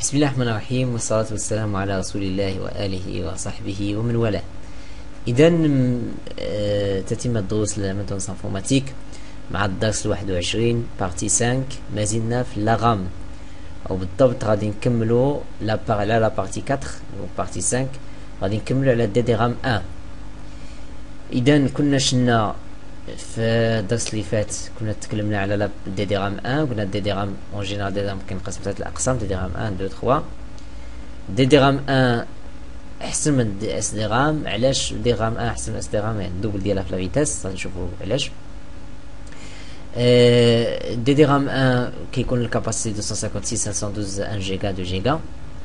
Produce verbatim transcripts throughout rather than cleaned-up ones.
بسم الله الرحمن الرحيم، والصلاة والسلام على رسول الله وآله وصحبه ومن والاه. إذا تتم الدروس للميكاترونكس انفورماتيك مع الدرس الواحد وعشرين بارتي خمسة. ما زلنا في لاغام، أو بالضبط غادي نكملو لا على لا بارتي أربعة بارتي خمسة، غادي نكملو على دي دي رام واحد. إذا كنا شنا في الدرس اللي فات كنا تكلمنا على لا دي دي رام واحد، قلنا دي دي رام اون جينيرال دي دي رام كينقسم ثلاث الأقسام: دي دي رام واحد اثنين ثلاثة. دي دي رام واحد احسن من دي اس دي رام. علاش دي رام واحد احسن من اس دي رام؟ يعني الدوبل ديالها في لا فيتاس، غادي نشوفو علاش. أه دي دي رام واحد كيكون الكاباسيتي مئتين وستة وخمسين خمسمية واثنين وعشرين جيجا اثنين جيجا.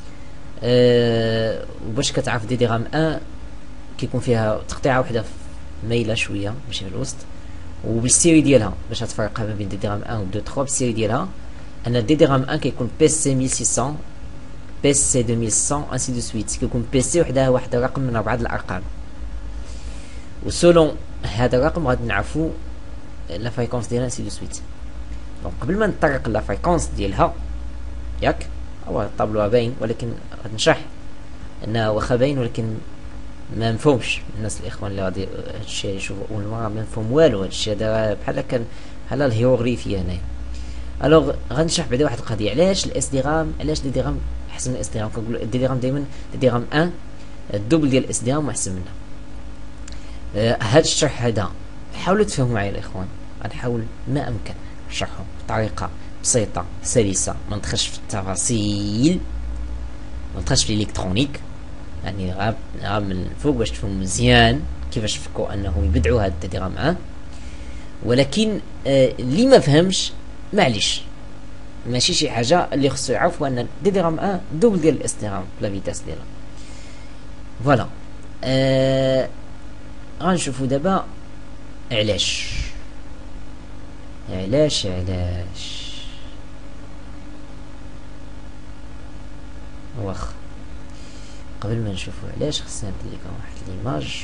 أه وباش كتعرف دي دي رام واحد كيكون فيها تقطيعه وحده مايله شويه ماشي في الوسط، وبالسيري ديالها باش تفرقها ما بين دي دي رام واحد و اثنين ثلاثة. بالسيري ديالها ان دي دي رام واحد كيكون بي سي ألف وستمية، بي سي ألفين وستمية انسي دو سويت. كيكون بي سي وحدها واحد الرقم من اربعه الارقام، وسولون هذا الرقم غادي نعرفو لا فريكونس ديالها انسي دو سويت. دونك قبل ما نطرق لا فريكونس ديالها ياك، هو الطابلو باين ولكن غادي نشرح انه واخا باين ولكن ما مفهومش الناس الاخوان اللي غادي هادشي يشوفوا اول مره، ما مفهوم والو. هادشي هذا بحال كان بحال الهيروغليفيه هنايا. الوغ غنشرح بعدا واحد القضيه: علاش الاس دي رام علاش دي دي رام احسن من الاس دي رام. كنقول دي دي رام دائما دي دي رام واحد الدوبل ديال الاس دي رام احسن منها. آه هاد الشرح هذا حاولوا تفهموا معايا الاخوان، غنحاول ما امكن نشرحه بطريقه بسيطه سلسه، ما ندخلش في التفاصيل، ما ندخلش في الالكترونيك، يعني غاب غاب من الفوق باش تفهموا مزيان كيفاش فكوا انه يبدعوا هاد دي رام واحد. ولكن آه اللي ما فهمش معليش، ماشي شي حاجه اللي خصو يعرف، ان دي دي رام واحد دوبل ديال الاس دي رام لا فيتاس ديالها. فوالا آه غنشوفوا دابا علاش علاش علاش واخ قبل ما نشوفوا علاش خصنا ندير لكم واحد ليماج.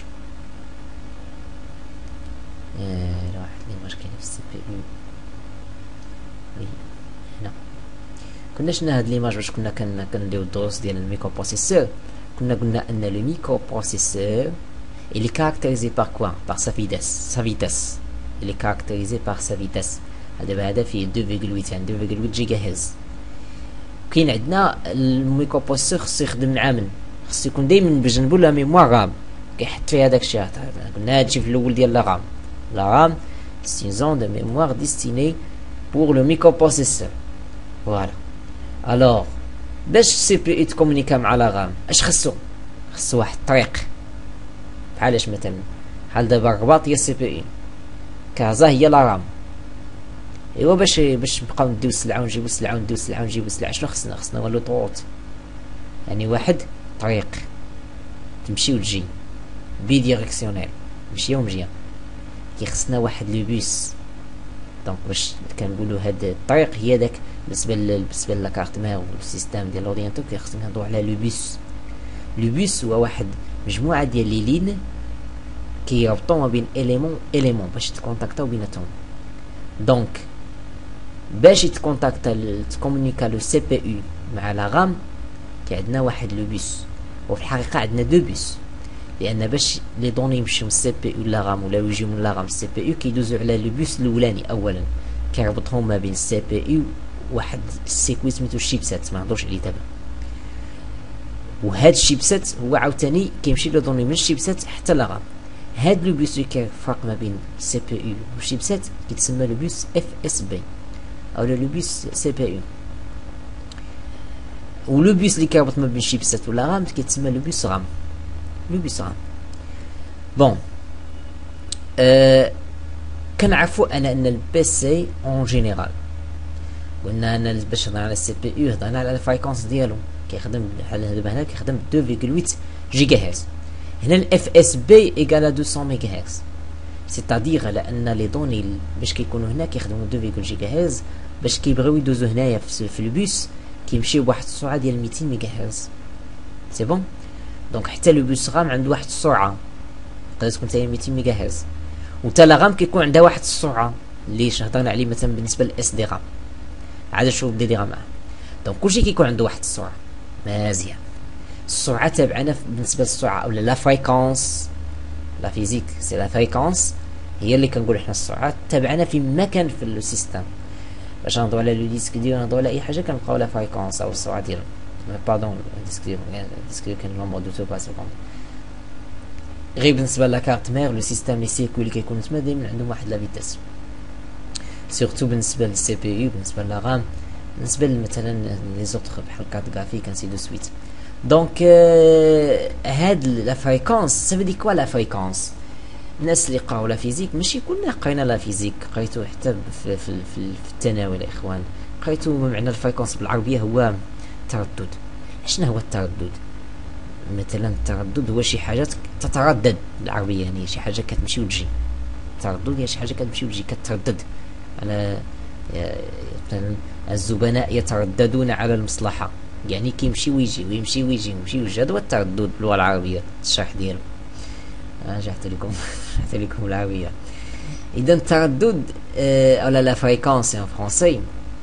آه واحد ليماج كاين في السي بي يو. وي هنا كنا شفنا هاد ليماج باش كنا كنديرو الدروس ديال الميكرو بروسيسور. كنا قلنا ان لو ميكرو بروسيسور il est caractérisé par quoi? Par sa vitesse. Sa vitesse. Il est caractérisé par sa vitesse. هذا هذا فيه اثنين فاصلة ثمانية يعني اثنين فاصلة ثمانية جيجا هرتز. كاين عندنا الميكرو بروسيسور خصو يخدم مع من؟ خصو يكون دائما بجنبو لا ميموار رام كيحط فيها داك الشيء. قلنا هادشي في الاول ديال لا رام. لا رام c'est une zone de mémoire destinée pour le microprocesseur. Voilà. Alors باش السي بي اي تكومونيكا مع لا رام اش خصو؟ خصو واحد الطريق. بحالاش مثلا بحال دابا الرباط ديال السي بي اي، كازا هي لا رام. ايوا باش باش نبقاو نديو السلعه ونجيبو السلعه ونديو السلعه ونجيبو السلعه شنو خصنا؟ خصنا والو طروط، يعني واحد طريق تمشي وتجي بي ديريكسيونيل مشيه ومجيه. كي خصنا واحد لو بوس. دونك باش كنقولوا هاد الطريق هي داك بالنسبه بالنسبه لاكارت مير والسيستم ديال لورديناتور، كيخصنا نهضروا على لو بوس. لو بوس هو واحد مجموعه ديال لي لين كيربطوا ما بين اليمون اليمون باش يتكونتاكتاو بيناتهم. دونك باش يتكونتاكتا تكومونيكا لو سي بي يو مع لا رام كي عندنا واحد لو بوس، وفي الحقيقه عندنا دو بوس، لان باش لي دوني يمشيو من السي بي يو لا رام ولا يجيو من لا رام السي بي يو كيدوزو على لو بوس الاولاني اولا كيربطهم ما بين السي بي يو واحد السيكوي سميتو الشيبسات، ما نهضرش عليه دابا. وهاد الشيبسات هو عاوتاني كيمشي لو دوني من الشيبسات حتى لا رام. هاد لو بوس اللي كيفرق ما بين السي بي يو والشيبسات كيتسمى لو بوس اف اس بي او لو بوس سي بي يو. ولو بوس اللي كيربط ما بين الشيبسات ولا رام كيتسمى لو بوس رام. لو بوس رام بون أه كنعرفوا انا ان البي سي اون جينيرال قلنا انا باش نهضر على السي بي يو هضرنا على الفريكونس ديالو كيخدم بحال دابا هنا كيخدم اثنين فاصلة ثمانية جيجا هرتز. هنا الاف اس بي ايكال مئتين ميجا هرتز، سيتادير على ان لي دوني باش كيكونوا هنا كيخدموا اثنين فاصلة ثمانية جيجا هرتز، باش كيبغيو يدوزو هنايا في البوس كيمشيو بواحد السرعه ديال مئتين ميجا هرتز. سي بون. دونك حتى لو بوس رام عنده واحد السرعه تقدر تكون حتى هي مئتين ميجا هرتز، وتا لا رام كيكون عندها واحد السرعه اللي هضرنا عليه مثلا بالنسبه للاس دي رام. عاد شوف دي دي رام. دونك كلشي كيكون عنده واحد السرعه. مزيان. السرعه تابعنا بالنسبه للسرعه اولا لا فريكونس، لا فيزيك سي لا فريكونس هي اللي كنقول حنا السرعه تابعنا في مكان في لو سيستم. باش نهضروا على لو ديسك ديالو نهضروا على اي حاجه كنلقاو لا فريكونس او السرعه ديالو. باردون الديسك ديالو الديسك ديالو كان نومبر دو تو با سكوند. غير بالنسبه لاكارت مير لو سيستم لي سيركوي اللي كيكون تما دايما عندهم واحد لا فيتاس، سورتو بالنسبه للسي بي يو، بالنسبه للرام، بالنسبه مثلا لي زوطخ بحال كارت غرافيك انسي دو سويت. دونك هاد لا فريكونس سافو دي كوا لا فريكونس. الناس اللي قراو لا فيزيك ماشي كلنا قرينا لا فيزيك، قريتو حتى في, في, في, في الثانوي الاخوان، قريتو معنى الفريكونس بالعربيه هو تردد. شنو هو التردد؟ مثلا التردد هو شي حاجه تتردد بالعربيه، يعني شي حاجه كتمشي وتجي. التردد هي شي حاجه كتمشي وتجي كتردد على مثلا الزبناء يترددون على المصلحه، يعني كيمشي ويجي ويمشي ويجي ويمشي ويجي. هذا هو التردد باللغه العربيه الشرح ديالو. اه جحت لكم جحت لكم العربيه. اذا التردد آه او لا فريكونس ان فرونسي.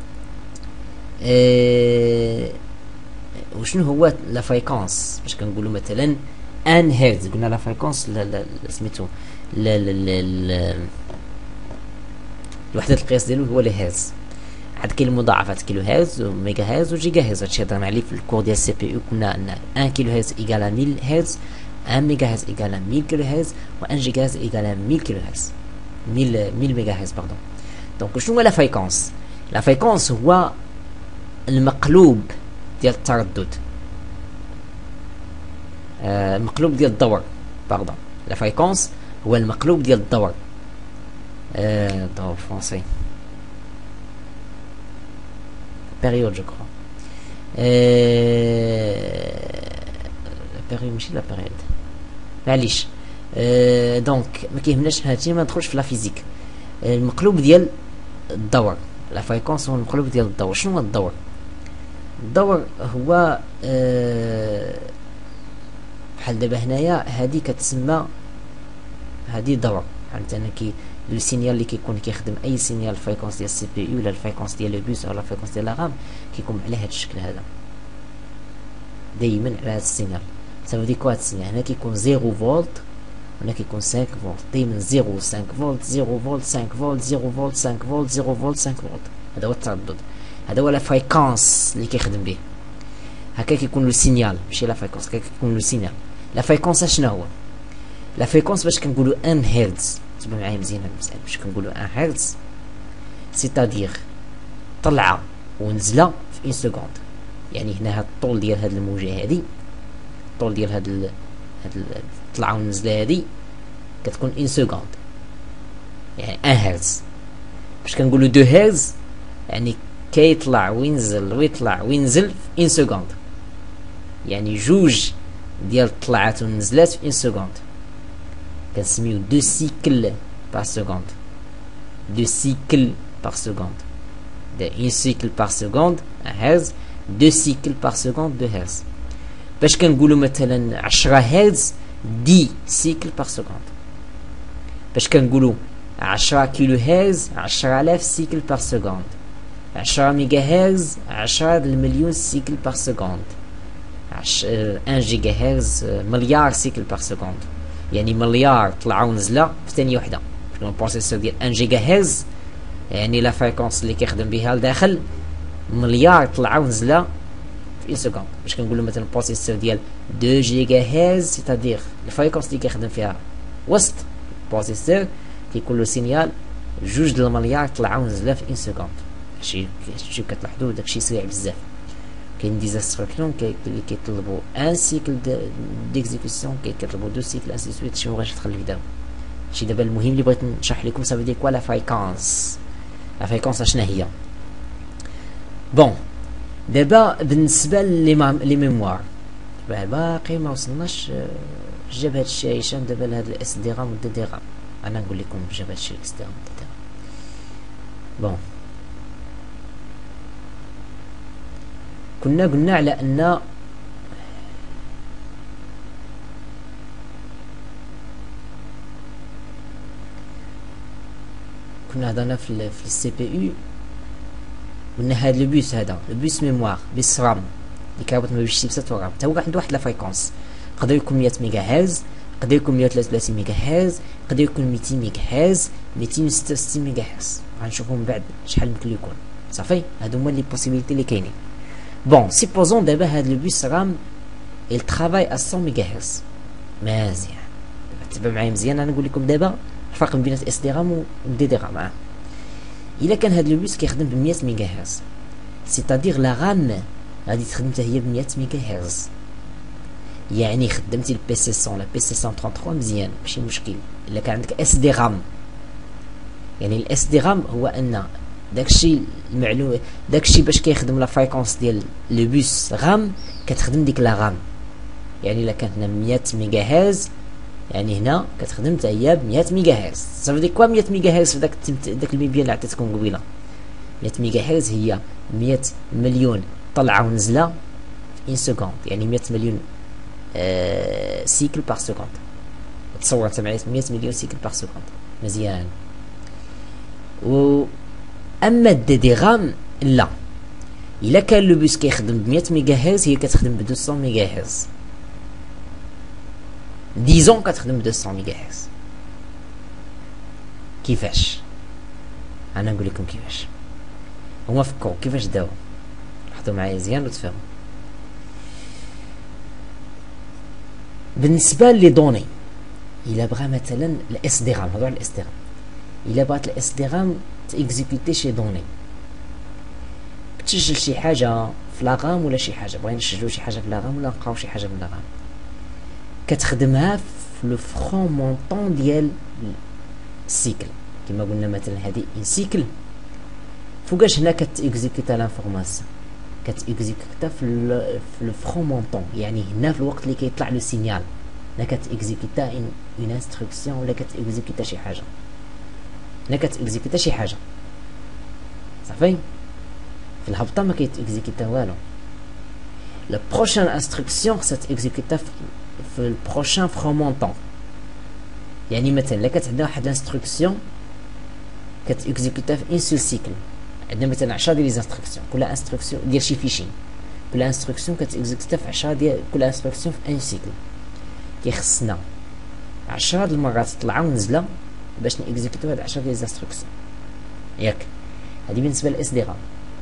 آه وشنو هو لا فريكونس؟ باش كنقولوا مثلا ان هرتز، قلنا لا فريكونس لا لا سميتو لا لا لا الوحده القياس ديالو هو لي هرتز. عاد كاين المضاعفات كيلو هرتز وميجا هرتز وجيجا هرتز. هادشي هضرنا عليه في الكور ديال السي بي يو، كنا ان واحد كيلو هرتز ايكال مية هرتز، واحد ميجا هرتز ايكال مية كيلو هرتز، و1 جيجا هرتز ايكال مية كيلو هرتز مية مية ميجا هرتز باردون. دونك شنو هو لا فريكونس؟ لا فريكونس هو المقلوب ديال التردد، آه المقلوب ديال الدور باردون. لا فريكونس هو المقلوب ديال الدور. آه دور فرونسي période je crois. la période ماشي لا période معليش. أه دونك ما كيهمناش هادشي، ما ندخلش في لا فيزيك. المقلوب ديال الدور، لا فريكونس هو المقلوب ديال الدور. شنو هو الدور؟ الدور هو أه بحال دابا هنايا هادي كتسمى هادي دور، بحال مثلا كي لو سينيال اللي كيكون كيخدم اي سينيال الفريكونس ديال السي بي يو ولا الفريكونس ديال البوس او لا الفريكونس ديال لا رام كيكون على هذا الشكل هذا دائما على هذا السينيال. سافو دي كوا هذا السينيال هنا كيكون صفر فولت، هنا كيكون خمسة فولت، دائما صفر خمسة فولت صفر فولت خمسة فولت صفر فولت خمسة فولت صفر فولت خمسة فولت. هذا هو التردد، هذا هو لا فريكونس اللي كيخدم به. هكا كيكون لو سينيال ماشي لا فريكونس، هكا كيكون لو سينيال. لا فريكونس شنو هو؟ لا فريكونس باش كنقولوا واحد هرتز، تبع معايا مزيان هاد المسألة. باش كنقولوا واحد هرتز سيتادير طلعه ونزله في اون سكوند. يعني هنا هاد الطول ديال هاد الموجه هادي، الطول ديال هاد ال... هاد الطلعه والنزله هادي كتكون اون سكوند، يعني واحد هرتز. باش كنقولوا اثنين هرتز يعني كيطلع وينزل ويطلع وينزل في اون سكوند، يعني جوج ديال الطلعات والنزلات في اون سكوند. كنسميو دو سيكل بار سكوند، دو سيكل بار سكوند. ده اون سيكل بار سكوند هرتز، دو سيكل بار سكوند دو هرتز. باش كنقولوا مثلا عشرة هرتز دي سيكل بار سكوند. باش كنقولوا عشرة كيلو هرتز عشرة آلاف سيكل بار سكوند. عشرة ميجا هرتز عشرة المليون سيكل بار سكوند. واحد جيجا هرتز مليار سيكل بار سكوند، يعني مليار طلعه ونزله في ثانيه وحده. البروسيسور ديال واحد جيجا هرتز يعني لا فريكونس اللي كيخدم بها لداخل مليار طلعه ونزله في اون سكوند. باش كنقولوا مثلا البروسيسور ديال اثنين جيجا هرتز سيتادير الفريكونس اللي كيخدم فيها وسط البروسيسور كيكون له سينيال جوج د المليار طلعه ونزله في اون سكوند. شي شي كتلاحظوا داكشي سريع بزاف. كاين دي انستركسيون اللي كيطلبوا ان سيكل ديكزيكسيون، كيطلبوا دو سيكل انسي سويت. شي مبغيتش ندخل في دابا شي دابا. المهم اللي بغيت نشرح لكم سافو دي كوا لا فريكونس. لا فريكونس شنو هي؟ بون دابا بالنسبه لي لي ميموار باقي ما وصلناش. جاب هادشي هشام دابا لهاد الاس دي رام و دي دي رام. انا نقول لكم جاب هادشي الاس دي رام و دي دي رام. بون كنا قلنا على ان كنا هضرنا في في السي بي يو قلنا هاد لو بوس، هذا لو بوس ميموار بوس رام اللي كيربط ما بين الشيبسات والرابط، حتى هو عنده واحد لا فريكونس، يقدر يكون مية ميجا هرتز، يقدر يكون مية وثلاثة وثلاثين ميجا هرتز، يقدر يكون ميتين ميجا هرتز، ميتين وستة وستين ميجا هرتز، غنشوفو من بعد شحال يمكن يكون. صافي، هادو هما لي بوسيبيليتي اللي كاينين. بون سيبوزون دابا هاد لو بوس رام il travaille à cent ميجا هرتز، مزيان. تبع معايا مزيان، انا نقول لكم دابا الفرق بين اس دي رام و دي دي رام. الا كان هاد لو بوس كيخدم ب مية ميجا هرتز، سيتادير لا رام غادي تخدم حتى هي ب مية ميجا هرتز، يعني خدمتي البي سي مية لا بي سي مية وثلاثة وثلاثين مزيان ماشي مشكل. الا كان عندك اس دي رام، يعني الاس دي رام هو ان داكشي المعلومه داكشي باش كيخدم لا فريكونس ديال لو بوس رام كتخدم ديك لا رام. يعني الا كانت هنا مية ميجا هرتز، يعني هنا كتخدم حتى هي ب مية ميجا هرتز. صافي ديك كوا مية ميجا هرتز في داك داك المبيان اللي عطيتكم قبيله. مية ميجا هرتز هي مية مليون طلعه ونزله في ان سكوند، يعني مية مليون آه سيكل بار سكوند. تصور انت معايا مية مليون سيكل بار سكوند، مزيان. و اما الدي دي رام لا، الا كان لو بوس كيخدم ب مية ميجا هرتز هي كتخدم ب ميتين ميجا هرتز، ديزون كتخدم ب ميتين ميجا هرتز. كيفاش؟ انا نقول لكم كيفاش. هما فكروا كيفاش داو، لاحظوا معايا مزيان وتفهموا. بالنسبه لي دوني، الا بغى مثلا الاس دي رام، هضروا على الاس دي رام، الا بغات الاس دي رام تيكزيكوتي شي دوني، تسجل شي حاجه في لاغام ولا شي حاجه، بغينا نسجلو شي حاجه في لاغام ولا نقراو شي حاجه في لاغام، كتخدمها في لو فرون مونطون ديال السيكل. كما قلنا مثلا هذه ان سيكل، فوقاش هنا كتيكزيكوتا لانفورماسيون، كتيكزيكوتا في لو فرون مونطون، يعني هنا في الوقت اللي كيطلع لو سينيال هنا كتيكزيكوتا ان اون انستركسيون ولا كتيكزيكوتا شي حاجه، هنا كتيكزيكوتا شي حاجه. صافي، في الهبطه ما كيتيكزيكوتا والو. لا بروشين انستركسيون خصها تيكزيكوتا في البروشين فرون مونطون. يعني مثلا الا كانت عندنا واحد الانستركسيون كتيكزيكوتا في ان سول سيكل، عندنا مثلا عشرة ديال لي انستركسيون، كل انستركسيون ديال شي فيشين، كل انستركسيون كتيكزيكوتا في عشرة ديال كل انستركسيون في ان سيكل. كيخصنا عشرة د المرات طلعه ونزله باش نيكزيكوتو هاد عشرة ديال لي انستركسيون، ياك؟ هادي بالنسبه للاس دي رام.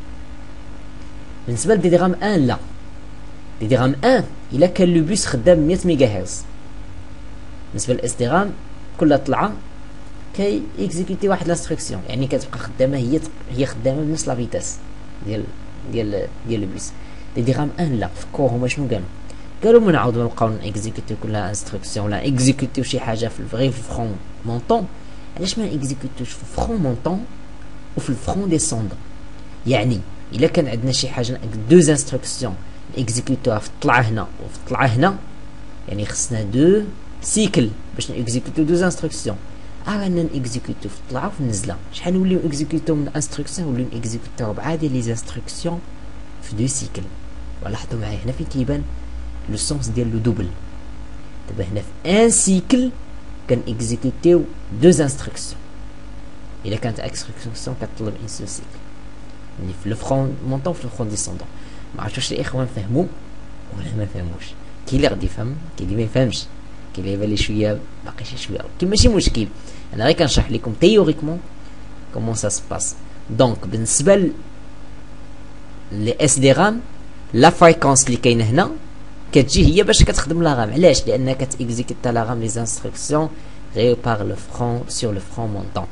بالنسبه لدي دي رام واحد لا، دي دي رام واحد الا كان لو بوس خدام مية ميجا هرتز، بالنسبه للاس دي رام كل طلعه كي اكزيكوتي واحد لانستركسيون، يعني كتبقى خدامه هي هي خدامه بنفس لا فيتاس ديال ديال ديال لو بوس. دي دي رام واحد لا، فكروا هما شنو قالوا؟ قالوا ما نعاودو نبقاو نيكزيكوتيو كل انستركسيون ولا اكزيكوتيو شي حاجه في الفري في الفرون مونطون. علاش ما اكزيكوتيوش في الفرون مونطون وفي الفرون ديسوندون؟ يعني الا كان عندنا شي حاجه دوز انستركسيون اكزيكوتوها في الطلعه هنا وفي الطلعه هنا، يعني خصنا دو سيكل باش نيكزيكوتيو دوز انستركسيون. رانا نيكزيكوتيو في الطلعه وفي النزله، شحال نوليو اكزيكوتيو من انستركسيون؟ نوليو اكزيكوتيو ربعه ديال لي انستركسيون في دو سيكل. ولاحظوا معايا هنا فين كيبان لو سونس ديال لو دوبل. دابا هنا في ان سيكل كان اكزيكوتيو دوز انستركسيون، الا كانت انستركسيون كتطلب ان سو سيكل، يعني في لو فرون مونطون في لو فرون ديسوندون. ما عرفتش واش الاخوان فهموا ولا ما فهموش. كاين اللي غادي يفهم، كاين اللي ما يفهمش، كاين اللي يبان لي شويه باقي شي شويه، ولكن ماشي مشكل، انا غير كنشرح لكم تيوريكمون كومون سا سباس. دونك بالنسبه ل لي اس دي رام، لا فريكونس اللي كاينه هنا كتجي هي باش كتخدم لا رام. علاش؟ لانها كتيكزيكوتا لا رام لي انستركسيون غير باغ لو فرون سور لو فرون مونطون.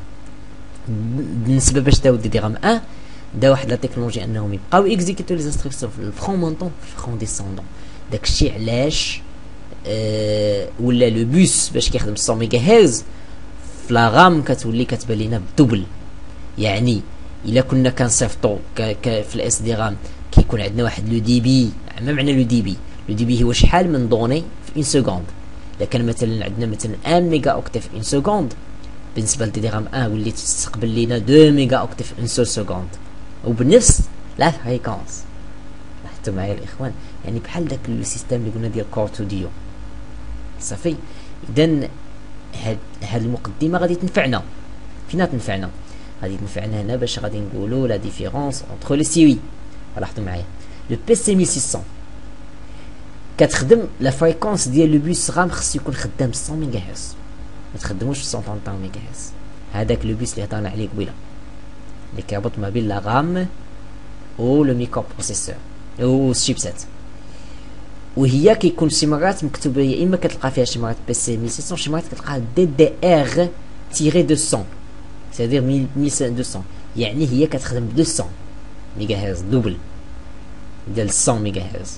بالنسبه باش داو دي دي رام واحد، دا واحد لا تكنولوجي انهم يبقاو اكزيكوتو لي انستركسيون في الفرون مونطون في الفرون ديسوندون. داكشي علاش أه ولا لو بوس باش كيخدم مية ميجا هرتز في لا رام كتولي كتبان لينا بالدوبل. يعني الا كنا كنصيفطو في الاس دي رام كيكون عندنا واحد لو دي بي. ما معنى لو دي بي؟ لو دي بي هو شحال من دوني في اون سكوند. الا كان مثلا عندنا مثلا واحد ميجا اوكتيف في اون سكوند، بالنسبه لدي دي رام واحد وليت تستقبل لينا اثنين ميجا اوكتيف في اون سول سكوند وبنفس لا فريكونس. لاحظتوا معايا الاخوان؟ يعني بحال داك لو سيستيم اللي قلنا ديال كورتو ديو. صافي، اذا هاد هاد المقدمه غادي تنفعنا. فين تنفعنا؟ غادي تنفعنا هنا باش غادي نقولوا لا ديفيرونس اونتر لي سي وي. لاحظتوا معايا لو بي سي مية وستمية كتخدم لا فريكونس ديال لو بوس رام خصو يكون خدام مية ميجا هرتز، ما تخدموش في مية وثمانية ميجا هرتز. هذاك لو بوس اللي هضرنا عليه قبيله اللي كيربط ما بين لا رام و لو ميكرو بروسيسور و الشيبسات. وهي كيكون شي مرات مكتوبه يا اما كتلقى فيها شي مرات بي سي ألف وستمية، شي مرات كتلقاها دي دي ار تيري مئتين، سيدير ألف ومئتين، يعني هي كتخدم مئتين ميجا هرتز دوبل ديال مية ميجا هرتز.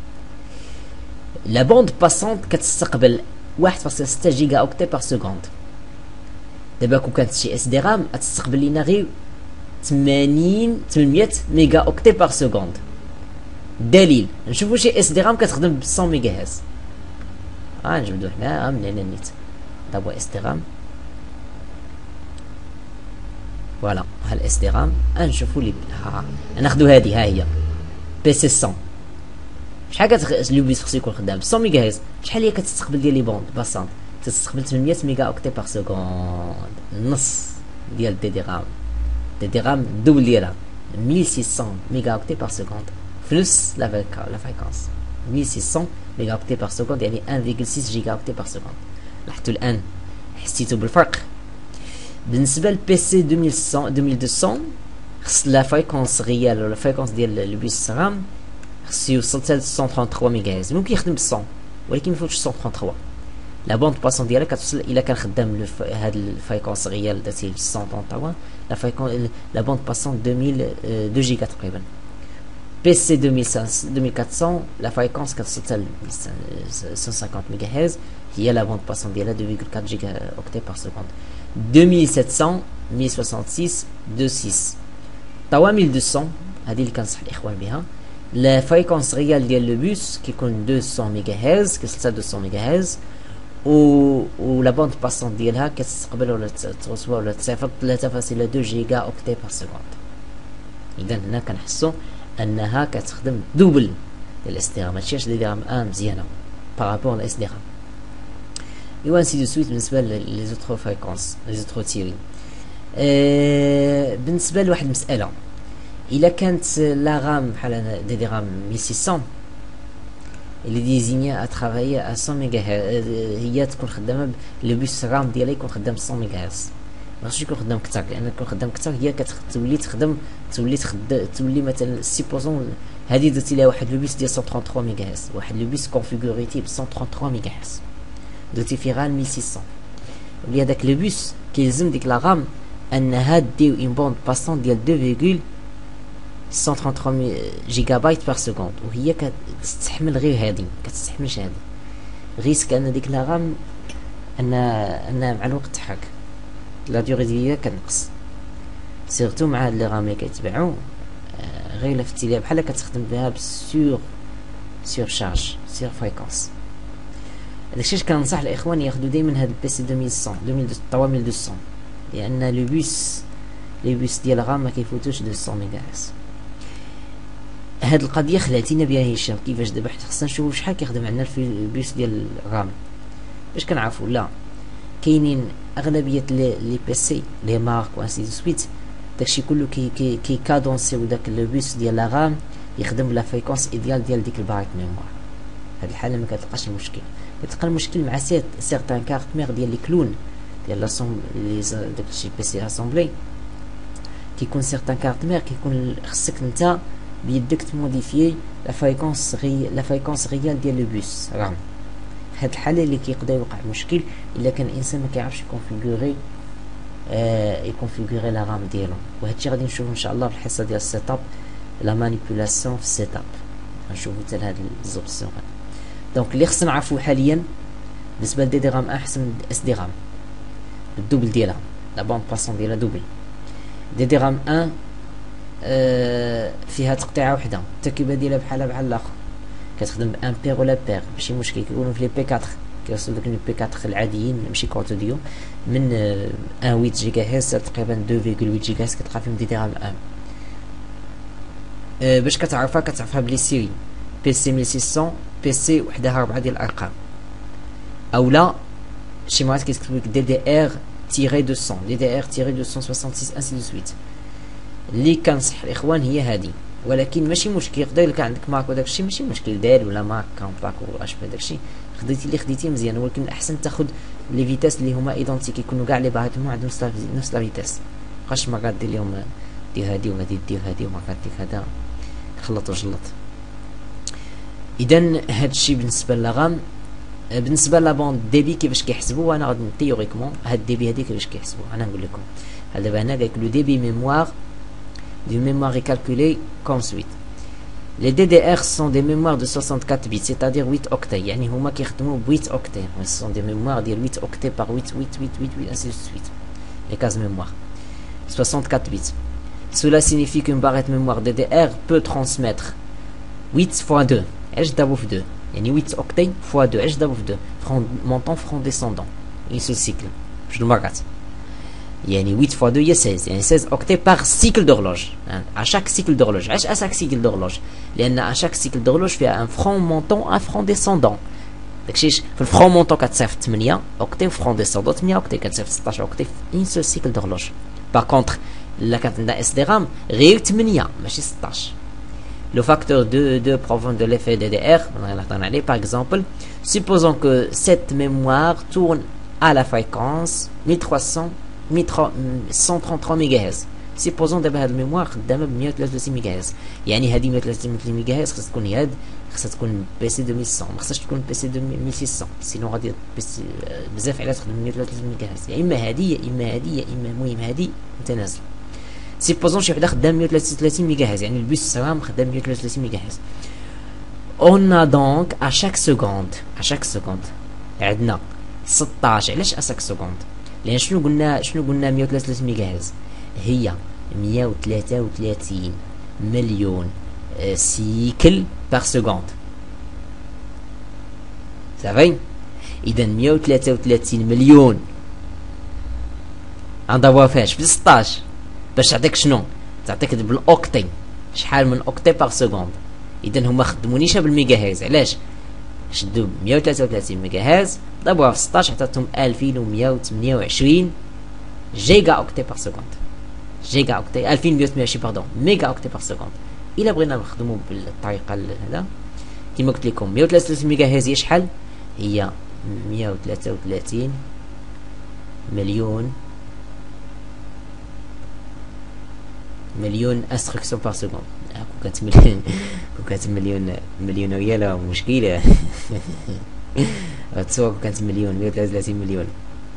لا بوند باسونت كتستقبل واحد فاصلة ستة جيجا اوكتي بار سكوند. دابا كون كانت شي اس دي رام غتستقبل لينا غير ثمانين ثمانمية ميجا اوكتي بار سكوند. دليل نشوفوا شي اس دي رام كتخدم ب مية ميجا هرتز. ها نجبدو حنا من هنا النيت دابا اس دي رام، فوالا ها الاس دي رام. نشوفوا لي ها ناخذوا هذه، ها هي بي سي مية. شحال كتخ لو بيس خصو يكون خدام مية ميجا هرتز. شحال هي كتستقبل ديال لي بوند باسونت؟ تستقبل ثمانمية ميجا اوكتي بار سكوند، نص ديال دي دي رام. دي دي رام الدوبل ديالها ألف وستمية ميجا اوكتي بار سكوند في نفس لا فريكونس ألف وستمية ميجا اوكتي بار سكوند، يعني واحد فاصلة ستة جيجا اوكتي بار سكوند. لاحظتوا الان حسيتوا بالفرق. بالنسبه للبي سي ألفين ومئتين خص لا فريكونس ريال ولا فريكونس ديال لو بيس رام خصو يوصل حتى ل مية وثلاثة وثلاثين ميجا هرتز. ممكن يخدم ب مية ولكن ما يفوتش مية وثلاثة وثلاثين. لا بوند باسون ديالها كتوصل الا كان خدام هاد الفريكونس ريال درتي مية وثلاثة وثلاثين، لا فريكونس لا بوند باسون اثنين جيجا تقريبا. بي سي ألفين وأربعمية لا فريكونس كتوصل حتى ل مية وخمسين ميجا هرتز، هي لا بوند باسون ديالها اثنين فاصلة أربعة جيجا اوكتي بار سكوند. ألفين وسبعمية مية وستة وستين ستة ستة. طوا ألف ومئتين هذه اللي كنصح الاخوان بها. لا فريكونس ريال ديال لو بوس كيكون مئتين ميجا هرتز، كيوصل حتى مئتين ميجا هرتز، و و لا بوند باسون ديالها كتستقبل ولا توصل ولا تصيفط ثلاثة فاصلة اثنين جيجا اوكتي بار سكوند. اذا هنا كنحسوا انها كتخدم دوبل ديال الاس دي رام، ماشي اش دي رام ان مزيانه بارابور لاس دي رام. ايوا نسي دو سويت بالنسبه لي زوتر فريكونس لي زوتر تيري. أه بالنسبه لواحد المساله، الا كانت لا رام بحال دي دي رام ألف وستمية اللي ديزينيا ا ترافايي ا مية ميجا هرتز، هي تكون خدامه لو بيس رام ديالها يكون خدام مية ميجا هرتز، ما خصوش يكون خدام كثر، لان يكون خدام كثر هي كتولي تخدم تولي تخدم تولي مثلا سيبوزون هذه درتي لها واحد لو بيس ديال مية وثلاثة وثلاثين ميجا هرتز، واحد لو بيس كونفيغوريتي ب مية وثلاثة وثلاثين ميجا هرتز، درتي فيه غير ألف وستمية، ولي هذاك لو بيس كيلزم ديك لا رام انها دير اون بوند باسون ديال اثنين فاصلة مية وثلاثة وثلاثين جيجا بايت بار سكوند، وهي كتستحمل غير هادي، كتستحملش هادي. ريسك ان ديك لا رام ان انها مع الوقت تحرك، لا ديوري ديالها كتنقص، سيرتو مع هاد لي رام اللي كيتباعو آه غير الا فتي ليها بحال كتخدم بها بسور سور شارج سور فريكونس. داكشي اش كنصح الاخوان ياخذوا دائما هاد البي سي ألفين ومئتين طوا ألف ومئتين، لان لو بيس لي بيس ديال الرام ما كيفوتوش مئتين ميجا هرتز. هاد القضيه خلعتينا بها هشام، كيفاش دابا حتى خصنا نشوفوا شحال كيخدم عندنا في البيس ديال الرام باش كنعرفوا. لا كاينين اغلبيه لي بي سي لي مارك وانسي دو سويت داكشي كله كي كي كي كادونسيو داك لو بيس ديال لا رام يخدم بلا فريكونس ايديال ديال ديك البايت ميموار. هاد الحاله ما كتلقاش المشكل، كتلقى المشكل مع سيت سيغتان كارت ميغ ديال لي كلون ديال لاسوم لي داكشي بي سي اسامبلي، كيكون سيغتان كارت ميغ كيكون خصك نتا بيدك تموديفيي لا فريكونس غي لا فريكونس ريال ديال لو بوس رام. هاد الحاله اللي كيقدر يوقع مشكل الا كان الانسان ما كيعرفش يكونفيغوري آه يكونفيغوري لا رام ديالو. وهادشي غادي نشوفو ان شاء الله في الحصه ديال السيت اب، لا مانيبيولاسيون في السيت اب غنشوفو حتى لهاد الزوبسيون. دونك اللي خصنا نعرفو حاليا بالنسبه لدي دي رام احسن من اس دي رام بالدوبل ديالها، لا بوند باسون ديالها دوبل. دي دي رام واحد آه فيها تقطيعه وحده، التركيبه ديالها بحالها بحال الاخر، كتخدم بامبير ولا بير ماشي مشكل. كيكونوا في لي بي أربعة كيوصلوا داك لي بي أربعة العاديين ماشي كورت ديو من آه ثمانية جيجا هرتز تقريبا اثنين فاصلة ثمانية جيجا هرتز كتلقى فيهم دي دي رام واحد. آه باش كتعرفها كتعرفها بلي سيري بي سي ألف وستمية بي سي وحدها أربعة ديال الارقام، اولا شي مرات كيكتبوا لك دي دي ار تيري مئتين دي دي ار تيري مئتين وستة وستين انسي دو سويت. اللي كنصح الاخوان هي هذه ولكن ماشي مشكل، يقدر يكون عندك مارك وداك الشيء ماشي مشكل، دال ولا مارك كونتاك واشبه داك الشيء، خديتي اللي خديتي مزيان، ولكن الاحسن تاخذ لي فيتاس اللي هما ايدونتيك، يكونوا كاع لي باغيتهم عندهم نفس لا فيتاس، مابقاش ماركات دير لهم دير هادي وهادي دير هادي وماركات ديك هذا خلط وجلط. اذا هاد الشيء بالنسبه للغام. بالنسبه لابون ديبي كيفاش كيحسبوا، انا غادي تيوريكمون هاد الديبي هادي كيفاش كيحسبوا، انا نقول لكم. دابا هنا قالك لو ديبي ميموار du mémoire est calculé comme suit. Les D D R sont des mémoires de soixante-quatre bits, c'est-à-dire huit octets. يعني هما كيخدموا ب huit octets. Ce sont des mémoires ديال huit octets par huit, huit, huit, huit, huit, ainsi de suite. Les cases mémoire. soixante-quatre bits. Cela signifie qu'une barrette mémoire D D R peut transmettre huit fois deux. ايش ضربوا في deux؟ يعني huit octets fois deux. ايش ضربوا في deux؟ montant franc descendant. Une seule cycle. Je le marque. يعني huit fois deux هي seize، يعني seize octets par cycle d'horloge. à chaque cycle d'horloge. علاش à chaque cycle d'horloge؟ لأن à chaque cycle d'horloge فيها un franc montant un franc descendant. داكشي في الفرون مونطون كتصيفط ثمانية اوكتي، وفرون ديسوندون ثمانية اوكتي كتصيفط ستطاش اوكتي في ان سول سيكل دورلوج. باغ كونطخ الا كانت عندنا اس دي رام غير ثمانية ماشي ستطاش. Le facteur deux, deux provient de l'effet D D R. Par exemple, supposons que cette mémoire tourne à la fréquence mille trois cents cent trente-trois mégahertz. Supposons دابا هاد الميموار خدامه ب مية وثلاثة وثلاثين ميجاهرتز، يعني هادي مية وثلاثة وثلاثين ميجاهرتز خاصها تكون ياد، خاصها تكون بي سي ألفين وستمية، ما خاصهاش تكون بي سي ألفين وستمية، سينو غادي بزاف على تخدم مية وثلاثة وثلاثين ميجاهرتز، يا اما هادي يا اما هادي يا اما المهم هادي متنازله. سيبوزون شي وحده خدام مية وثلاثة وثلاثين ميجاهرتز، يعني البوس سرام خدام مية وثلاثة وثلاثين ميجاهرتز. On a donc à chaque seconde à chaque seconde عندنا ستطاش. علاش à chaque seconde؟ لان شنو قلنا شنو قلنا مية وثلاثة وثلاثين ميجاهرتز هي مية وثلاثة وثلاثين مليون سيكل بار سكوند. صافي؟ اذا مية وثلاثة وثلاثين مليون غندبوها فاش في ستطاش باش تعطيك شنو؟ تعطيك بالاوكتي، شحال من اوكتي بار سكوند. اذا هما خدمونيش بالميجاهرتز، علاش؟ شدوا مية وثلاثة وثلاثين ميجاهرتز ضربوها في ستطاش عطاتهم ألفين ومية وثمانية وعشرين جيجا اوكتي بار سكوند. جيجا اوكتي ألفين ومية وثمانية وعشرين باردون ميجا اوكتي بار سكوند. الا بغينا نخدموا بالطريقه هذا كما قلت لكم مية وثلاثة وثلاثين ميجاهرتز هي شحال؟ هي مية وثلاثة وثلاثين مليون مليون انستركسيون بار سكوند. كون كانت مليون كون كانت مليون مليونيه لا مشكله. تصور كون كانت مليون مية وثلاثة وثلاثين مليون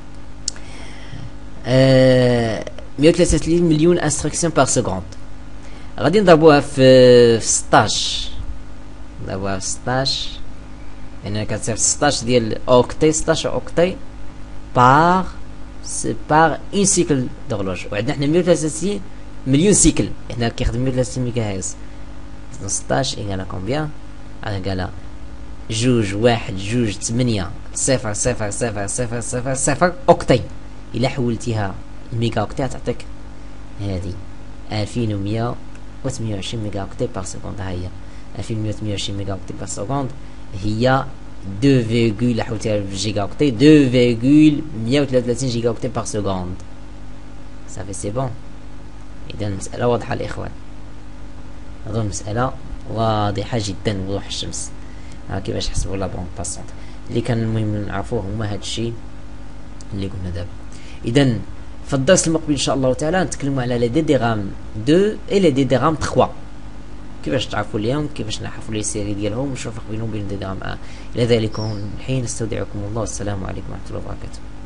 آه مية وثلاثة وثلاثين مليون انستركسيون بار سكوند. غادي نضربوها في ستطاش، نضربوها في ستطاش يعني كتصيفط ستطاش ديال اوكتي، ستطاش اوكتي بار بار اون سيكل دورلوج، وعندنا حنا مية وثلاثة وثلاثين مليون سيكل، حنا كيخدم مية وثلاثة وثلاثين ميجاهرتز. ستطاش ايكالا كومبيان؟ ايكالا جوج واحد جوج ثمانية صفر صفر صفر صفر صفر صفر اوكتي. الا حولتيها الميجا اوكتي تعطيك هذه ألفين ومية وثمانية وعشرين ميجا اوكتي بار سكوند. ها هي ألفين ومية وثمانية وعشرين ميجا اوكتي بار سكوند، هي اثنين فاصلة حولتيها في جيجا اوكتي اثنين فاصلة مية وثلاثة وثلاثين جيجا اوكتي بار سكوند. صافي سي بون. اذا المساله واضحه الاخوان، اظن المساله واضحه جدا وضوح الشمس. ها كيفاش حسبوا لا بون باسونت اللي كان المهم نعرفوه هما هاد الشيء اللي قلنا دابا. اذا في الدرس المقبل ان شاء الله تعالى نتكلموا على لي دي دي رام اثنين اي لي دي دي رام ثلاثة، كيفاش تعرفوا اليوم، كيفاش نعرفوا لي سيري ديالهم ونشوف بينهم وبين دي دي رام. الى ذلك الحين استودعكم الله، والسلام عليكم ورحمه الله وبركاته.